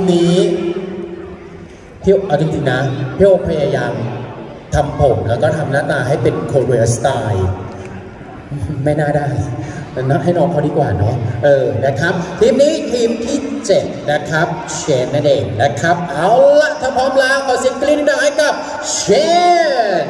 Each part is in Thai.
นี้พี่เอาจริงๆนะพี่โอพยายามทำผมแล้วก็ทำหน้าตาให้เป็นโคเรียสไตล์ไม่น่าได้นะให้น้องเขาดีกว่าเนาะนะครับทีมนี้ทีมที่7นะครับเชนนั่นเองนะครับเอาละถ้าพร้อมแล้วขอเสียงกรี๊ดดังให้กับเชน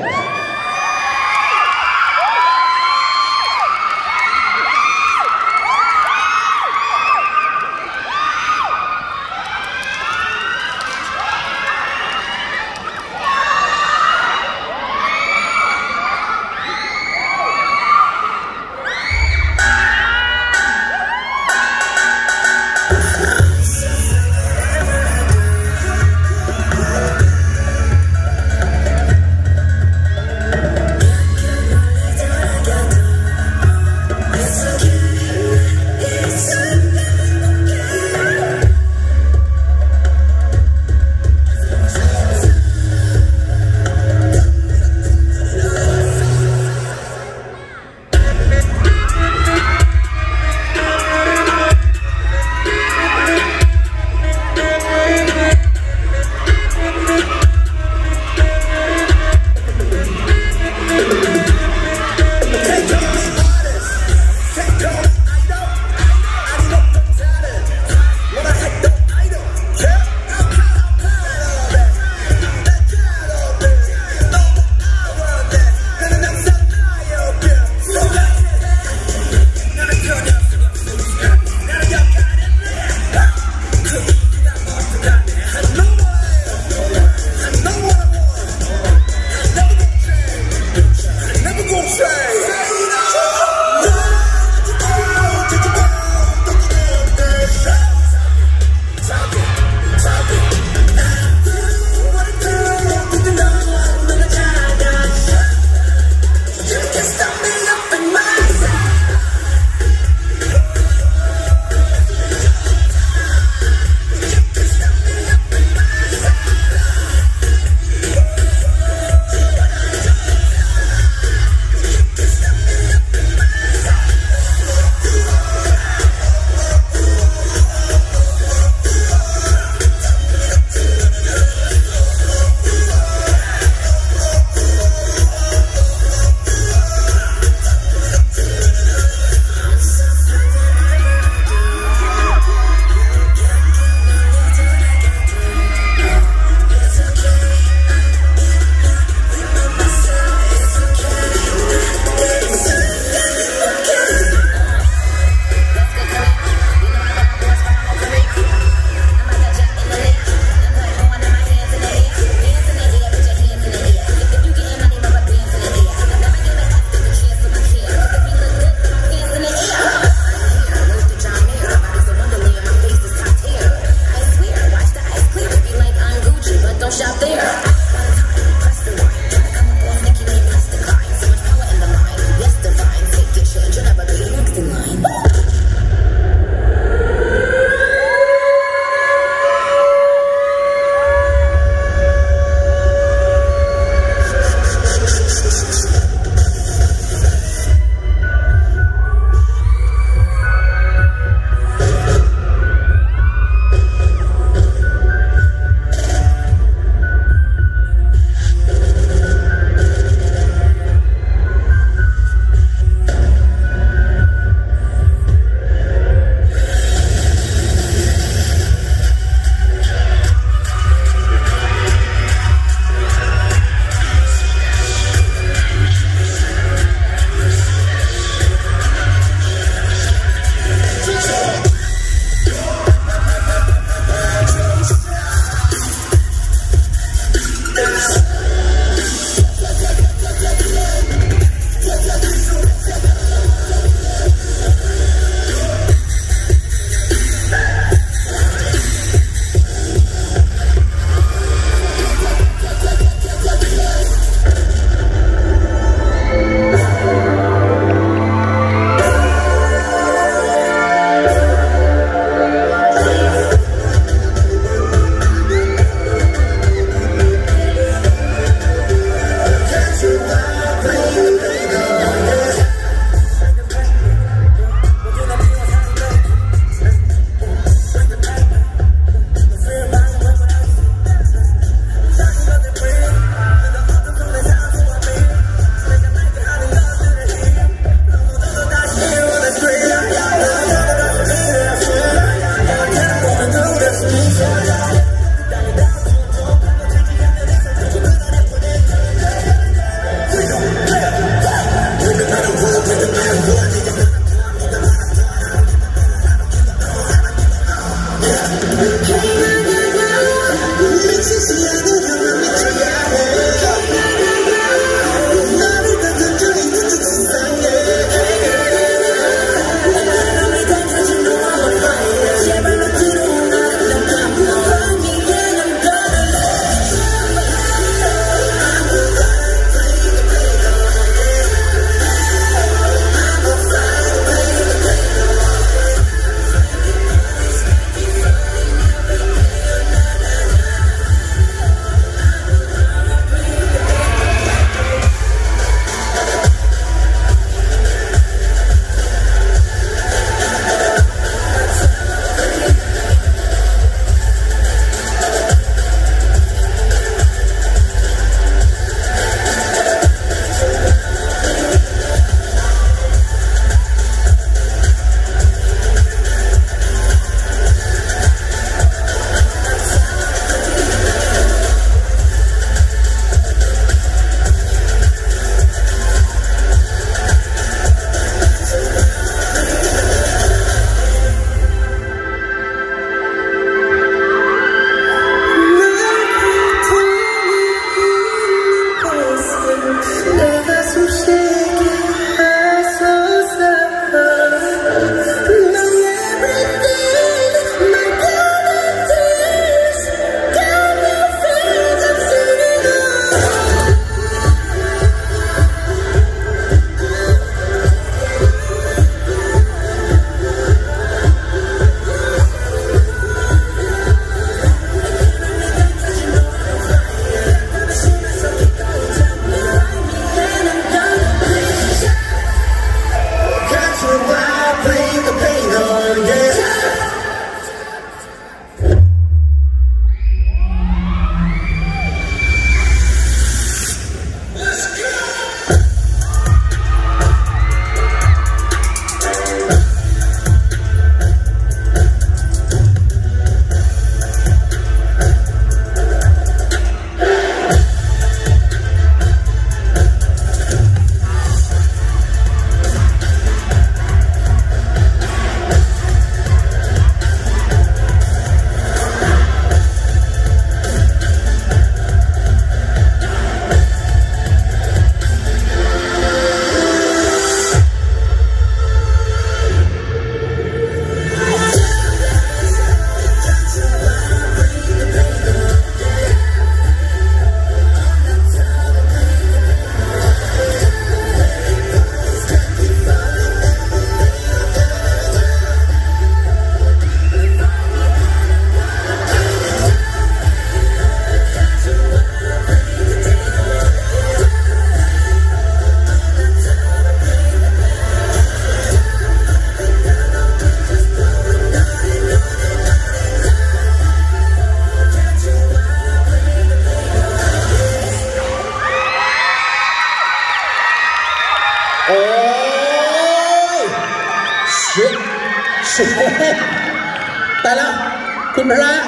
คุณพระ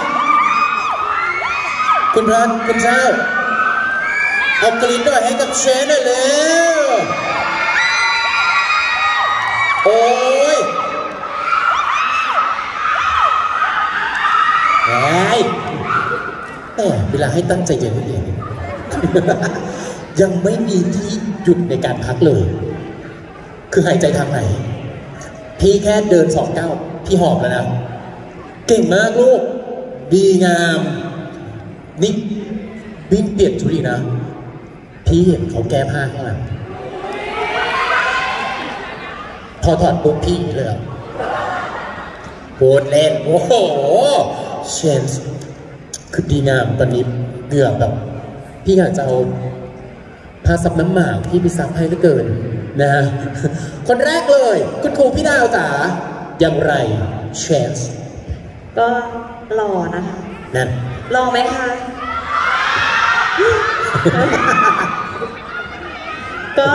คุณเจ้าเอากรี๊ดหน่อยให้กับเชนหน่อยเร็วโอ้ยแหมเวลาให้ตั้งใจเย็นนิดเดียวยังไม่มีที่หยุดในการพักเลยคือหายใจทางไหนพี่แค่เดิน2 ก้าวพี่หอบแล้วนะเก่งมากลูกดีงามนี่วิ่งเปลี่ยนชุดอีกนะพี่เห็นเขาแก้ผ้าข้างหลังพอถอดปุ๊บพี่เลยโหดเล่นโอ้โหเชนส์คือดีงามตอนนี้เกือบแบบพี่อยากจะเอาผ้าซับน้ำหมากพี่ไปซับให้เหลือเกินนะฮะคนแรกเลยคุณครูพี่ดาวจ๋าอย่างไรเชนส์ก็หล่อนะคะนั่นหล่อไหมคะก็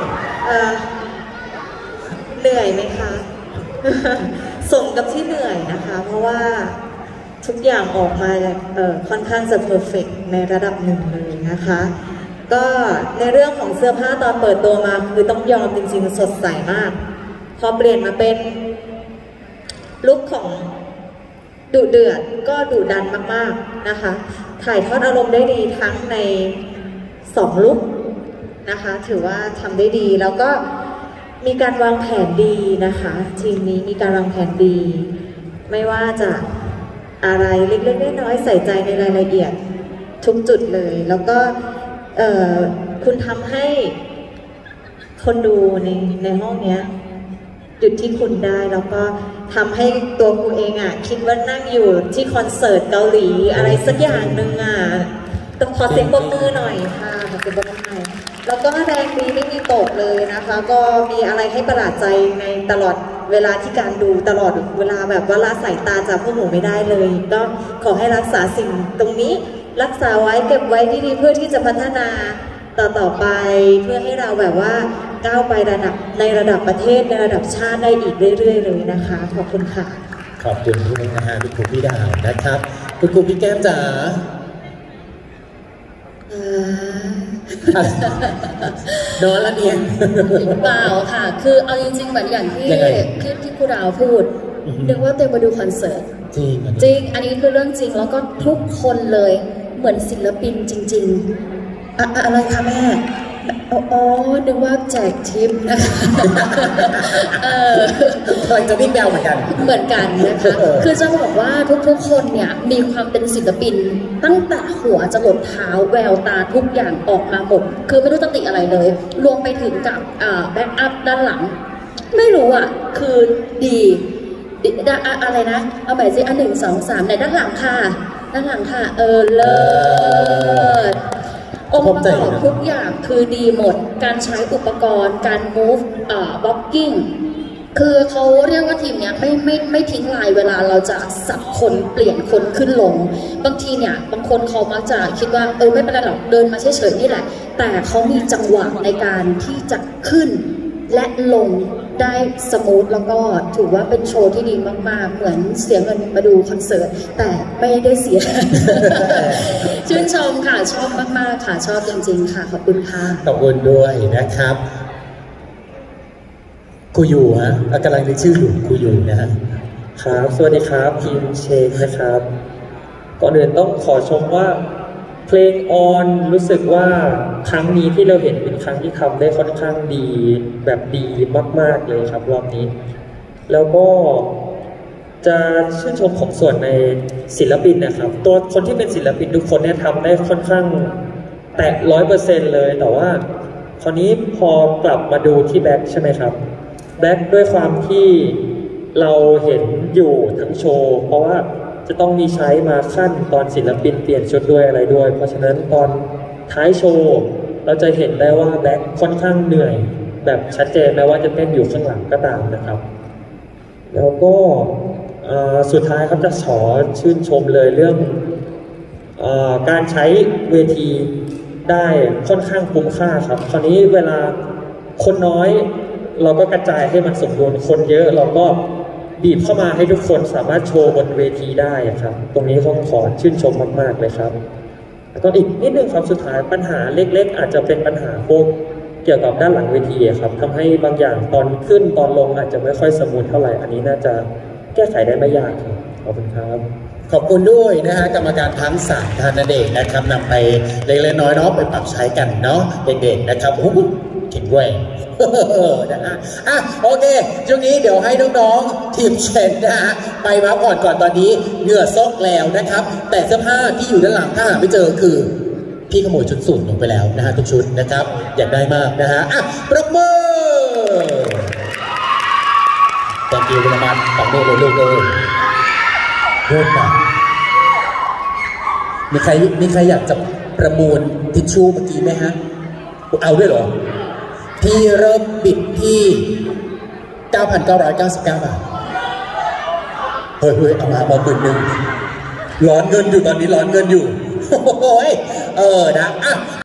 เหนื่อยไหมคะสมกับที่เหนื่อยนะคะเพราะว่าทุกอย่างออกมาค่อนข้างจะเพอร์เฟกต์ในระดับหนึ่งเลยนะคะก็ในเรื่องของเสื้อผ้าตอนเปิดตัวมาคือต้องยอมจริงๆสดใสมากพอเปลี่ยนมาเป็นลุคของดุเดือดก็ดุดันมากๆนะคะถ่ายทอดอารมณ์ได้ดีทั้งใน2 ลุคนะคะถือว่าทำได้ดีแล้วก็มีการวางแผนดีนะคะทีมนี้มีการวางแผนดีไม่ว่าจะอะไรเล็กๆน้อยๆใส่ใจในรายละเอียดทุกจุดเลยแล้วก็คุณทำให้คนดูในห้องเนี้ยหยุดที่คุณได้แล้วก็ทำให้ตัวคุณเองอ่ะคิดว่านั่งอยู่ที่คอนเสิร์ตเกาหลีอะไรสักอย่างหนึ่งอ่ะต้องขอเสียงปรบมือหน่อยค่ะขอเสียงปรบมือหน่อยแล้วก็แรงดีไม่มีตกเลยนะคะก็มีอะไรให้ประหลาดใจในตลอดเวลาที่การดูตลอดเวลาแบบว่าละสายตาจากพวกหนูไม่ได้เลยก็ขอให้รักษาสิ่งตรงนี้รักษาไว้เก็บไว้ดีๆเพื่อที่จะพัฒนาต่อไปเพื่อให้เราแบบว่าก้าวไปในระดับประเทศในระดับชาติได้อีกเรื่อยๆเลยนะคะขอบคุณค่ะขอบคุณที่นะฮะคุณครูพี่ดาวนะครับคุณครูพี่แก้มจ๋าโดนละเนี่ยเปล่าค่ะคือเอาจริงๆเหมือนอย่างที่ครูดาวพูดนึกว่าเต็มมาดูคอนเสิร์ตจริงอันนี้คือเรื่องจริงแล้วก็ทุกคนเลยเหมือนศิลปินจริงๆอะไรคะแม่อ๋อนึกว่าแจกทิปนะคะเคยจะวิ่งแววเหมือนกันนะคะคือจะบอกว่าทุกคนเนี่ยมีความเป็นศิลปินตั้งแต่หัวจรดเท้าแววตาทุกอย่างออกมาหมดคือไม่รู้จะติอะไรเลยรวมไปถึงกับแบ็กอัพด้านหลังไม่รู้อ่ะคือดีอะไรนะเอาใหม่สิ1 2 3ในด้านหลังค่ะเลิศองค์ประกอบทุกอย่างคือดีหมดการใช้อุปกรณ์การ move blocking คือเขาเรียกว่าทีมเนี้ยไม่ทิ้งลายเวลาเราจะสับคนเปลี่ยนคนขึ้นลงบางทีเนี่ยบางคนเขามักจะคิดว่าไม่เป็นไรหรอกเดินมาเฉยๆนี่แหละแต่เขามีจังหวะในการที่จะขึ้นและลงได้สมูทแล้วก็ถือว่าเป็นโชว์ที่ดีมากๆเหมือนเสียเงินมาดูคอนเสิร์ตแต่ไม่ได้เสีย ชื่นชมค่ะชอบมากๆค่ะชอบจริงๆค่ะขอบคุณค่ะขอบคุณด้วยนะครับครูอยู่ฮะกำลังนึกชื่ออยู่ครูอยู่นะฮะครับสวัสดีครับทีมเชนนะครับก่อนอื่นต้องขอชมว่าเพลงออนรู้สึกว่าครั้งนี้ที่เราเห็นเป็นครั้งที่ทำได้ค่อนข้างดีแบบดีมากๆเลยครับรอบนี้แล้วก็จะชื่นชมของส่วนในศิลปินนะครับตัวคนที่เป็นศิลปินทุกคนเนี่ยทำได้ค่อนข้างแตะ100%เลยแต่ว่าคราวนี้พอกลับมาดูที่แบ็คใช่ไหมครับแบ็คด้วยความที่เราเห็นอยู่ทั้งโชว์เพราะว่าจะต้องมีใช้มาขั้นตอนศิลปินเปลี่ยนชุดด้วยอะไรด้วยเพราะฉะนั้นตอนท้ายโชว์เราจะเห็นได้ว่าแบ็คค่อนข้างเหนื่อยแบบชัดเจนแม้ว่าจะเต้นอยู่ข้างหลังก็ตามนะครับแล้วก็สุดท้ายครับจะขอชื่นชมเลยเรื่องการใช้เวทีได้ค่อนข้างคุ้มค่าครับคราวนี้เวลาคนน้อยเราก็กระจายให้มันสมดุลคนเยอะเราก็บีบเข้ามาให้ทุกคนสามารถโชว์บนเวทีได้ครับตรงนี้ต้องขอชื่นชมมากๆเลยครับแล้วก็อีกนิดนึงครับสุดท้ายปัญหาเล็กๆอาจจะเป็นปัญหาพวกเกี่ยวกับด้านหลังเวทีครับทำให้บางอย่างตอนขึ้นตอนลงอาจจะไม่ค่อยสมูทเท่าไหร่อันนี้น่าจะแก้ไขได้ไม่ยากครับขอบคุณครับขอบคุณด้วยนะฮะกรรมการทั้ง3ท่านนั่นเองนะครับนำไปเล็กๆน้อยๆเนาะไปปรับใช้กันเนาะเด็กๆนะครับโอ้โหเก่งด้วยนะฮะโอเคช่วงนี้เดี๋ยวให้น้องๆทีมเชนนะฮะไปพักผ่อนก่อนตอนนี้เหงื่อซกแล้วนะครับแต่เสื้อผ้าที่อยู่ด้านหลังถ้าหาไม่เจอคือพี่ขโมยชุดสูทลงไปแล้วนะฮะทุกชุดนะครับอยากได้มากนะฮะปรบมือthank you คุณมันปรบมือเลยลูกเลยโคตรแบบมีใครอยากจะประมูลทิชชู่เมื่อกี้ไหมฮะเอาด้วยเหรอพี่เริ่มบิดที่ 9,999 บาทเฮ้ยเอามาบอก1,000ร้อนเงินอยู่ตอนนี้ร้อนเงินอยู่โอ้ยนะ